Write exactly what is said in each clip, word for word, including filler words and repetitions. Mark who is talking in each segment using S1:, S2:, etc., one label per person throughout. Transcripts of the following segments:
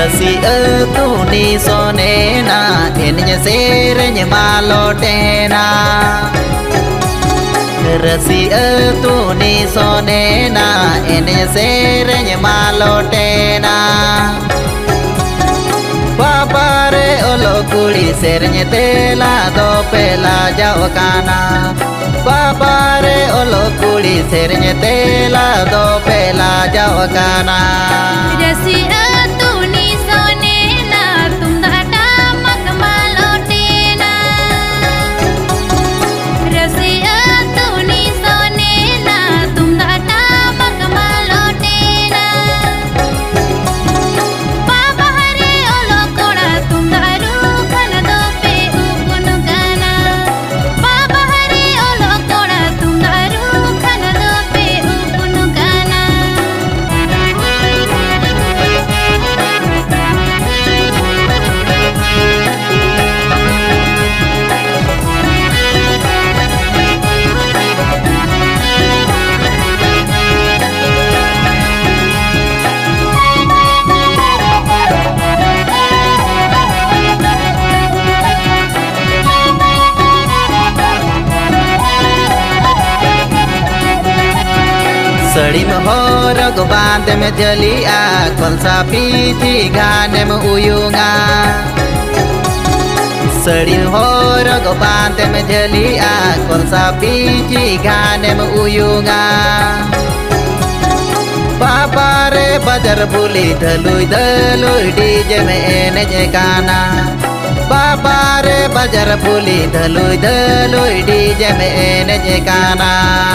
S1: Rasi tu ni sonena ennya serenya malotena. Rasi tu ni sonena ennya serenya malotena. Papare olo kuri serenya tela do pela jawakana. Papare olo kuri serenya tela do pela jawakana.
S2: Rasi tu ni sonena tum data mak malotena. Rasi tu ni sonena tum data mak malotena. Papa hare olo koda tum daru khan do pe upun gana. Papa hare olo koda tum daru khan do pe upun gana.
S1: सड़ी में हो रग बांध में जलिया कौन सा पीठी गाने में उयूंगा। सड़ी में हो रग बांध में जलिया कौन सा पीठी गाने में उयूंगा। पापा रे बजर भूली धलुई धलुई डीजे में एने गाना। पापा रे बजर भूली धलुई धलुई डीजे में एने गाना।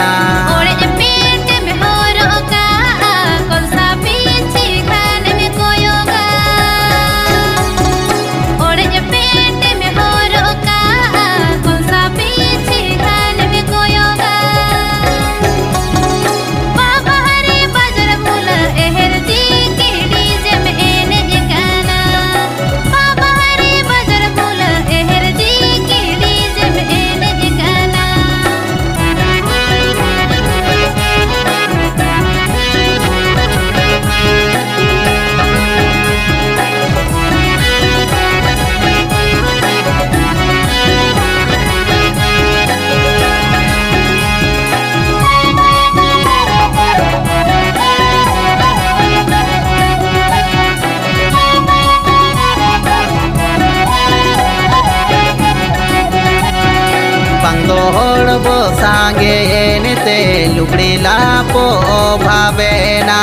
S1: बो सांगे एनेते लुगड़ी लापो भावेना।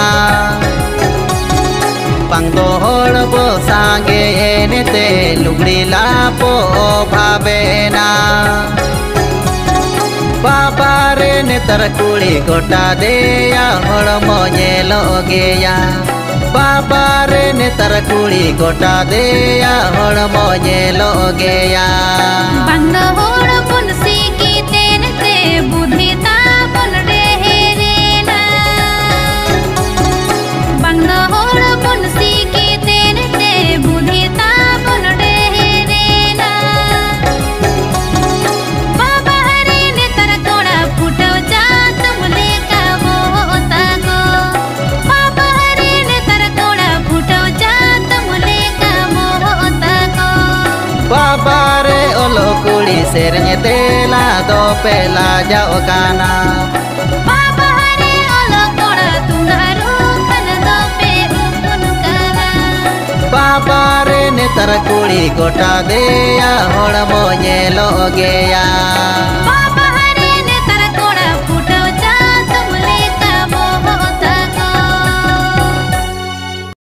S1: पंगो होड़ बो सांगे एनेते लुगड़ी लापो भावेना। पापा रे नेतर कुड़ी गोटा देया होड़ मोये लोगेया। पापा रे नेतर कुड़ी गोटा देया होड़ मोये लोगेया।
S2: बंद होड़ पुनसी की तेन ते बुधिता बन रेना। बंद होड़ पुनसी की तेन ते बुधिता बन रेना। बाबा हरे नेतर कोड़ा फुटो जा तुम लेका होता को। बाबा हरे नेतर कोड़ा फुटो जा तुम लेका होता को।
S1: पापा रे ओलो कुड़ी सेरnya tela do pela jawakana।
S2: Papa hare olo koda tum daru khan do pe upun gana।
S1: पापा रे नेतर कुड़ी गोटा देया होड़ मोये लोगेया।